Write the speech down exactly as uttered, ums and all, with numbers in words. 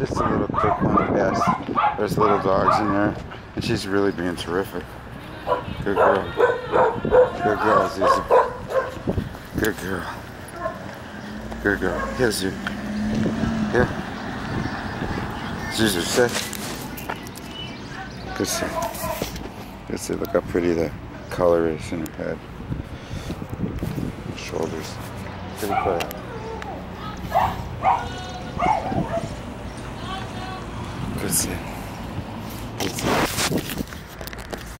Just a little quick one, I guess. There's little dogs in there, and she's really being terrific. Good girl. Good girl, ZsuZsu. Good girl. Good girl. Here, ZsuZsu. Here. ZsuZsu, sit. Good sit. Good sit. Look how pretty the color is in her head. Shoulders. Pretty color. Good sit.